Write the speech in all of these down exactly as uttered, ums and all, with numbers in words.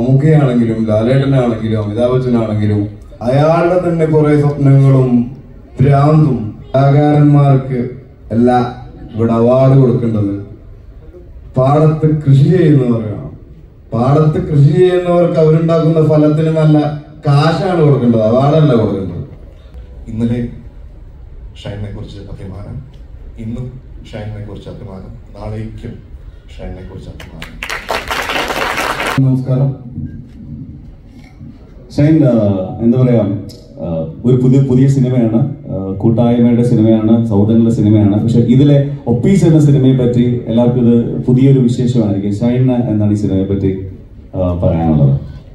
മമ്മൂക്കയാണെങ്കിലും ലാലേട്ടനാണെങ്കിലും അമിതാഭ് ബച്ചനാണെങ്കിലും അയാളുടെ തന്നെ കുറെ സ്വപ്നങ്ങളും ഭ്രാന്തും കലാകാരന്മാർക്ക് അല്ല ഇവിടെ അവാർഡ് കൊടുക്കേണ്ടത് പാടത്ത് കൃഷി ചെയ്യുന്നവർക്കാണ്. പാടത്ത് കൃഷി ചെയ്യുന്നവർക്ക് അവരുണ്ടാക്കുന്ന ഫലത്തിന് നല്ല കാശാണ് കൊടുക്കേണ്ടത്, അവാർഡല്ല കൊടുക്കേണ്ടത്. ഇന്നലെ ഷൈനെ കുറിച്ച് അഭിമാനം, ഇന്നും ഷൈനെ കുറിച്ച് അഭിമാനം, നാളേക്കും ഷൈനെ കുറിച്ച് അഭിമാനം. നമസ്കാരം. ഷൈൻ, എന്താ പറയാ, ഒരു പുതിയ പുതിയ സിനിമയാണ്, കൂട്ടായ്മയുടെ സിനിമയാണ്, സൗദങ്ങളുടെ സിനിമയാണ്. പക്ഷെ ഇതിലെ ഒപ്പീസ് എന്ന സിനിമയെ പറ്റി എല്ലാവർക്കും ഇത് പുതിയൊരു വിശേഷമായിരിക്കും. ഷൈന് എന്താണ് ഈ സിനിമയെ പറ്റി പറയാനുള്ളത്?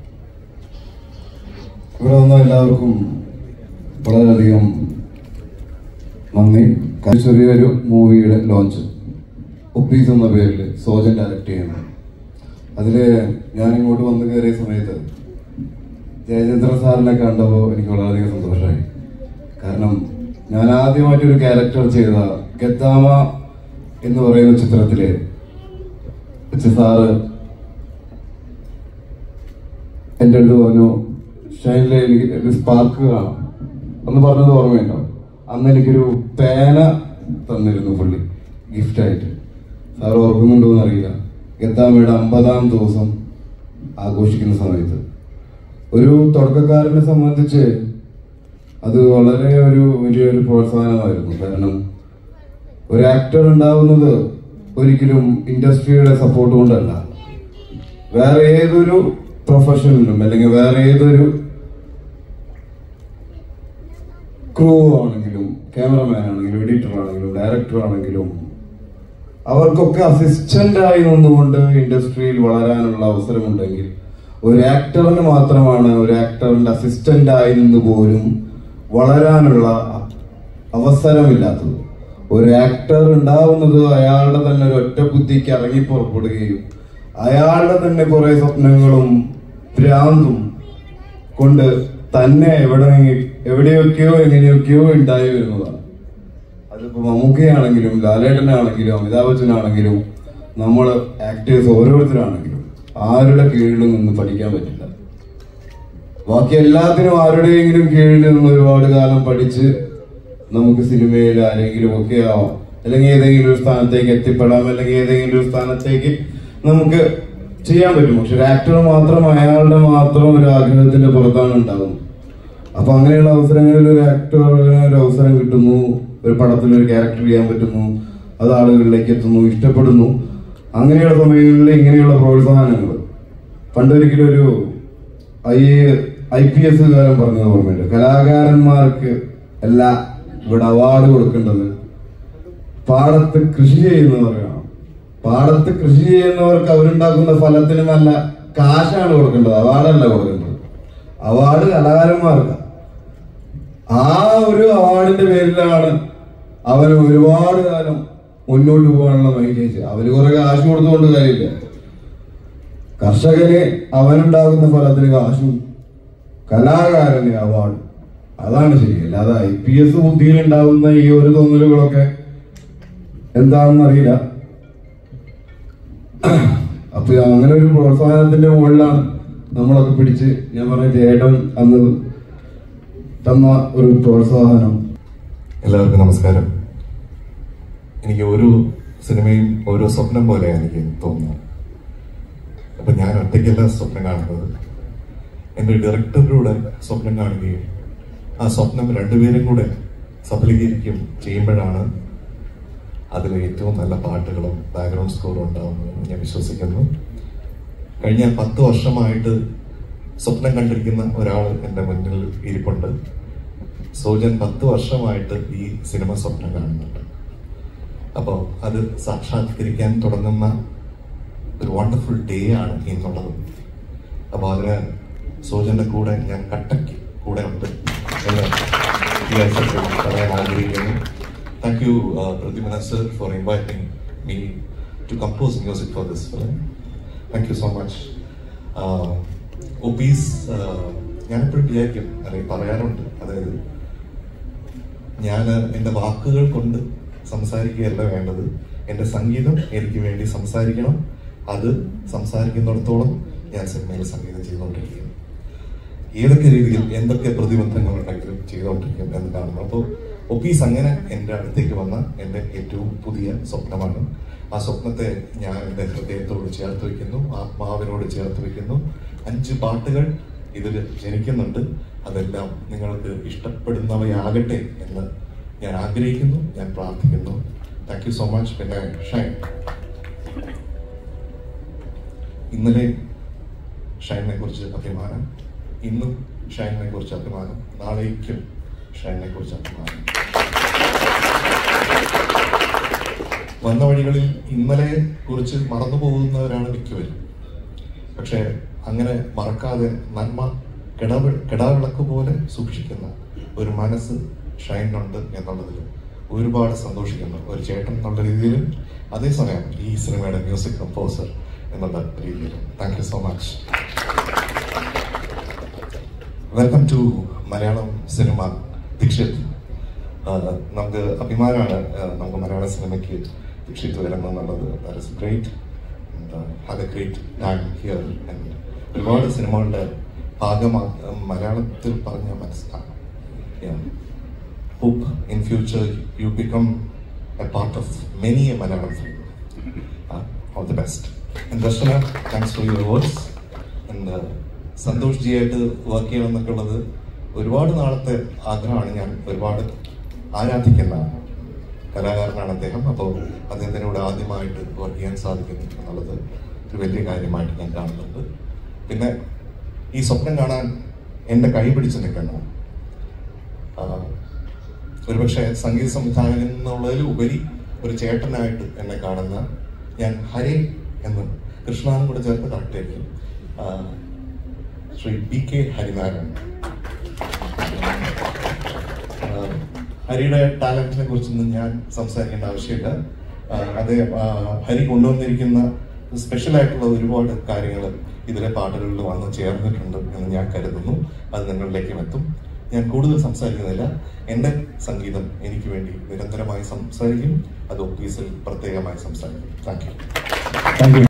ഇവിടെ വന്ന എല്ലാവർക്കും വളരെയധികം നന്ദി. ചെറിയൊരു മൂവിയുടെ ലോഞ്ച് ഒപ്പീസ് എന്ന പേരിൽ സോജൻ ഡയറക്ട് ചെയ്യുന്നു. അതില് ഞാൻ ഇങ്ങോട്ട് വന്ന് കയറിയ സമയത്ത് ജയചന്ദ്രൻ സാറിനെ കണ്ടപ്പോൾ എനിക്ക് വളരെയധികം സന്തോഷമായി. കാരണം ഞാൻ ആദ്യമായിട്ടൊരു ക്യാരക്ടർ ചെയ്ത ഗദ്ദാമ എന്ന് പറയുന്ന ചിത്രത്തില് വെച്ച് സാറ് എൻ്റെ അടുത്ത് പറഞ്ഞു, ഷൈനിലെ എനിക്ക് ഒരു സ്പാർക്ക് കാണാം എന്ന് പറഞ്ഞത് ഓർമ്മയുണ്ടോ? അന്ന് എനിക്കൊരു പേന തന്നിരുന്നു പുള്ളി ഗിഫ്റ്റായിട്ട്. സാർ ഓർക്കുന്നുണ്ടോ എന്നറിയില്ല. ഗദ്ദാമയുടെ അമ്പതാം ദിവസം ആഘോഷിക്കുന്ന സമയത്ത് ഒരു തുടക്കക്കാരനെ സംബന്ധിച്ച് അത് വളരെ ഒരു വലിയൊരു പ്രോത്സാഹനമായിരുന്നു. കാരണം ഒരു ആക്ടർ ഉണ്ടാവുന്നത് ഒരിക്കലും ഇൻഡസ്ട്രിയുടെ സപ്പോർട്ട് കൊണ്ടല്ല, വേറെ ഏതൊരു പ്രൊഫഷനിലും അല്ലെങ്കിൽ വേറെ ഏതൊരു ക്രൂ ആണെങ്കിലും ക്യാമറമാൻ ആണെങ്കിലും എഡിറ്റർ ആണെങ്കിലും ഡയറക്ടർ ആണെങ്കിലും അവർക്കൊക്കെ അസിസ്റ്റന്റ് ആയി നിന്നുകൊണ്ട് ഇൻഡസ്ട്രിയിൽ വളരാനുള്ള അവസരമുണ്ടെങ്കിൽ ഒരു ആക്ടറിന് മാത്രമാണ് ഒരു ആക്ടറിന്റെ അസിസ്റ്റന്റ് ആയി നിന്ന് പോലും വളരാനുള്ള അവസരമില്ലാത്തത്. ഒരു ആക്ടർ ഉണ്ടാവുന്നത് അയാളുടെ തന്നെ ഒരു ഒറ്റ ബുദ്ധിക്ക് ഇറങ്ങി പുറപ്പെടുകയും അയാളുടെ തന്നെ കുറെ സ്വപ്നങ്ങളും ഭ്രാന്തും കൊണ്ട് തന്നെ എവിടെ എവിടെയൊക്കെയോ എങ്ങനെയൊക്കെയോ ഉണ്ടായി വരുന്നതാണ്. അതിപ്പോ മമ്മൂക്കയാണെങ്കിലും ലാലേട്ടനാണെങ്കിലും അമിതാഭ് ബച്ചനാണെങ്കിലും നമ്മൾ ആക്ടേഴ്സ് ഓരോരുത്തരാണെങ്കിലും ആരുടെ കീഴിൽ നിന്ന് പഠിക്കാൻ പറ്റില്ല. ബാക്കി എല്ലാത്തിനും ആരുടെയെങ്കിലും കീഴിൽ നിന്ന് ഒരുപാട് കാലം പഠിച്ച് നമുക്ക് സിനിമയിൽ ആരെങ്കിലും ഒക്കെ ആവാം, അല്ലെങ്കിൽ ഏതെങ്കിലും ഒരു സ്ഥാനത്തേക്ക് എത്തിപ്പെടാം, അല്ലെങ്കിൽ ഏതെങ്കിലും ഒരു സ്ഥാനത്തേക്ക് നമുക്ക് ചെയ്യാൻ പറ്റും. പക്ഷെ ഒരു ആക്ടർ മാത്രം അയാളുടെ മാത്രം ഒരു ആഗ്രഹത്തിന്റെ പുറത്താണ് ഉണ്ടാകുന്നത്. അപ്പൊ അങ്ങനെയുള്ള അവസരങ്ങളിൽ ഒരു ആക്ടറിന് ഒരു അവസരം കിട്ടുന്നു, ഒരു പടത്തിൽ ഒരു ക്യാരക്ടർ ചെയ്യാൻ പറ്റുന്നു, അത് ആളുകളിലേക്ക് എത്തുന്നു, ഇഷ്ടപ്പെടുന്നു. അങ്ങനെയുള്ള സമയങ്ങളിൽ ഇങ്ങനെയുള്ള പ്രോത്സാഹനങ്ങൾ പണ്ടൊരിക്കലും ഒരു ഐ ഐ പി എസ് കാരൻ പറഞ്ഞത് ഓർമ്മയുണ്ട്, കലാകാരന്മാർക്ക് അല്ല ഇവിടെ അവാർഡ് കൊടുക്കേണ്ടത് പാടത്ത് കൃഷി ചെയ്യുന്നവർക്കാണ്. പാടത്ത് കൃഷി ചെയ്യുന്നവർക്ക് അവരുണ്ടാക്കുന്ന ഫലത്തിന് നല്ല കാശാണ് കൊടുക്കേണ്ടത്, അവാർഡല്ല കൊടുക്കേണ്ടത്. അവാർഡ് കലാകാരന്മാർക്ക്. ആ ഒരു അവാർഡിന്റെ പേരിലാണ് അവന് ഒരുപാട് കാലം മുന്നോട്ട് പോകാനുള്ള മൈലേജ്. അവന് കുറെ കാശ് കൊടുത്തുകൊണ്ട് കാര്യമില്ല. കർഷകന് അവനുണ്ടാകുന്ന ഫലത്തിന് കാശും കലാകാരന് അവാർഡ്, അതാണ് ശരി. അല്ലാതെ ഐ പി എസ് ബുദ്ധിയിൽ ഉണ്ടാകുന്ന ഈ ഒരു തോന്നലുകളൊക്കെ എന്താണെന്ന് അറിയില്ല. അപ്പൊ അങ്ങനെ ഒരു പ്രോത്സാഹനത്തിന്റെ മുകളിലാണ് നമ്മളൊക്കെ പിടിച്ച്, ഞാൻ പറഞ്ഞ ചേട്ടൻ അന്ന് തന്ന ഒരു പ്രോത്സാഹനം. എല്ലാവർക്കും നമസ്കാരം. എനിക്ക് ഓരോ സിനിമയും ഓരോ സ്വപ്നം പോലെയാണ് എനിക്ക് തോന്നുന്നത്. അപ്പൊ ഞാൻ ഒറ്റയ്ക്കല്ല സ്വപ്നം കാണുന്നത്, എൻ്റെ ഡയറക്ടറിലൂടെ സ്വപ്നം കാണുകയും ആ സ്വപ്നം രണ്ടുപേരും കൂടെ സഫലീകരിക്കും ചെയ്യുമ്പോഴാണ് അതിൽ ഏറ്റവും നല്ല പാട്ടുകളും ബാക്ക്ഗ്രൗണ്ട് സ്കോറും ഉണ്ടാവുന്നതെന്ന് ഞാൻ വിശ്വസിക്കുന്നു. കഴിഞ്ഞ പത്ത് വർഷമായിട്ട് സ്വപ്നം കണ്ടിരിക്കുന്ന ഒരാൾ എൻ്റെ മുന്നിൽ ഇരിപ്പുണ്ട്. സോജൻ പത്ത് വർഷമായിട്ട് ഈ സിനിമ സ്വപ്നം കാണുന്നുണ്ട്. അപ്പോൾ അത് സാക്ഷാത്കരിക്കാൻ തുടങ്ങുന്ന ഒരു വണ്ടർഫുൾ ഡേ ആണ് ഇന്നുള്ളത്. അപ്പോൾ അതിന് സോജന്റെ കൂടെ ഞാൻ കട്ടയ്ക്ക് കൂടെ ഉണ്ട് എന്ന് പറയാൻ ആഗ്രഹിക്കുന്നു. താങ്ക് യു പ്രതിമന sir for inviting me to compose music for this film. Thank you so much. ഒപ്പീസ് ഞാനെപ്പോഴും വിചാരിക്കും, അല്ലെങ്കിൽ പറയാറുണ്ട്, അതായത് ഞാൻ എൻ്റെ വാക്കുകൾ കൊണ്ട് സംസാരിക്കുകയല്ല വേണ്ടത്, എൻ്റെ സംഗീതം എനിക്ക് വേണ്ടി സംസാരിക്കണം. അത് സംസാരിക്കുന്നിടത്തോളം ഞാൻ സിനിമയിൽ സംഗീതം ചെയ്തുകൊണ്ടിരിക്കുന്നത്. ഏതൊക്കെ രീതിയിൽ എന്തൊക്കെ പ്രതിബന്ധങ്ങൾ ഉണ്ടെങ്കിലും ചെയ്തുകൊണ്ടിരിക്കും എന്ന് കാണുന്നു. അപ്പോൾ ഒപ്പീസ് അങ്ങനെ എൻ്റെ അടുത്തേക്ക് വന്ന എൻ്റെ ഏറ്റവും പുതിയ സ്വപ്നമാണ്. ആ സ്വപ്നത്തെ ഞാൻ എൻ്റെ ഹൃദയത്തോട് ചേർത്ത് വയ്ക്കുന്നു, ആത്മാവിനോട് ചേർത്ത് വയ്ക്കുന്നു. അഞ്ച് പാട്ടുകൾ ഇതിൽ ജനിക്കുന്നുണ്ട്. അതെല്ലാം നിങ്ങൾക്ക് ഇഷ്ടപ്പെടുന്നവയാകട്ടെ എന്ന് ഞാൻ ആഗ്രഹിക്കുന്നു, ഞാൻ പ്രാർത്ഥിക്കുന്നു. Thank you so much. പിന്നെ ഷൈൻ, ഇന്നലെ ഷൈനെ കുറിച്ച് അഭിമാനം, ഇന്നും ഷൈനെ കുറിച്ച് അഭിമാനം, നാളേക്കും ഷൈനെ കുറിച്ച് അഭിമാനം. വന്ന വഴികളിൽ ഇന്നലെ കുറിച്ച് മറന്നു പോകുന്നവരാണ് മിക്കവരും. പക്ഷെ അങ്ങനെ മറക്കാതെ നന്മ കിടവ കിടാവിളക്ക് പോലെ സൂക്ഷിക്കുന്ന ഒരു മനസ്സ് ഷൈനുണ്ട് എന്നുള്ളതിൽ ഒരുപാട് സന്തോഷിക്കുന്നു, ഒരു ചേട്ടൻ എന്നുള്ള രീതിയിലും അതേസമയം ഈ സിനിമയുടെ മ്യൂസിക് കമ്പോസർ എന്നുള്ള രീതിയിലും. Thank you so much. Welcome to Malayalam cinema. Dikshit, നമുക്ക് അഭിമാനമാണ് നമുക്ക് മലയാള സിനിമയ്ക്ക് ദീക്ഷിത് വരുന്നു എന്നുള്ളത്. That is great. Have a great time here. ഒരുപാട് സിനിമകളുടെ ഭാഗമാ മലയാളത്തിൽ പറഞ്ഞ മനസ്സിലാണ്. Hope in future you become a part of many a Malayalam film. Uh, all the best. And Darshana, thanks for your words. And uh, Santhosh ji ആയിട്ട് work ചെയ്യണം എന്നൊക്കെ ഉള്ളത് ഒരുപാട് നാളത്തെ ആഗ്രഹമാണ്. ഞാൻ ഒരുപാട് ആരാധിക്കുന്ന കലാകാരനാണ് അദ്ദേഹം. അപ്പോൾ അദ്ദേഹത്തിനോട് ആദ്യമായിട്ട് വർക്ക് ചെയ്യാൻ സാധിക്കുന്നു എന്നുള്ളത് ഒരു വലിയ കാര്യമായിട്ട് ഞാൻ കാണുന്നുണ്ട്. പിന്നെ ഈ സ്വപ്നം കാണാൻ എൻ്റെ കൈ പിടിച്ച് നിൽക്കണം. ഒരുപക്ഷെ സംഗീത സംവിധായകൻ എന്നുള്ളതിൽ ഉപരി ഒരു ചേട്ടനായിട്ട് എന്നെ കാണുന്ന ഞാൻ ഹരി എന്ന് കൃഷ്ണനും കൂടെ ചേർത്ത് കറക്റ്റായിരിക്കും, ശ്രീ പി കെ ഹരിനാരായണൻ. ഹരിയുടെ ടാലന്റിനെ കുറിച്ചൊന്നും ഞാൻ സംസാരിക്കേണ്ട ആവശ്യമില്ല. അത് ഹരി കൊണ്ടുവന്നിരിക്കുന്ന സ്പെഷ്യൽ ആയിട്ടുള്ള ഒരുപാട് കാര്യങ്ങൾ ഇതിലെ പാട്ടുകളിൽ വന്ന് ചേർന്നിട്ടുണ്ട് എന്ന് ഞാൻ കരുതുന്നു. അത് നിങ്ങളിലേക്കും എത്തും. ഞാൻ കൂടുതൽ സംസാരിക്കുന്നില്ല. എൻ്റെ സംഗീതം എനിക്ക് വേണ്ടി നിരന്തരമായി സംസാരിക്കും. അത് ഒപ്പീസിൽ പ്രത്യേകമായി സംസാരിക്കും. Thank U.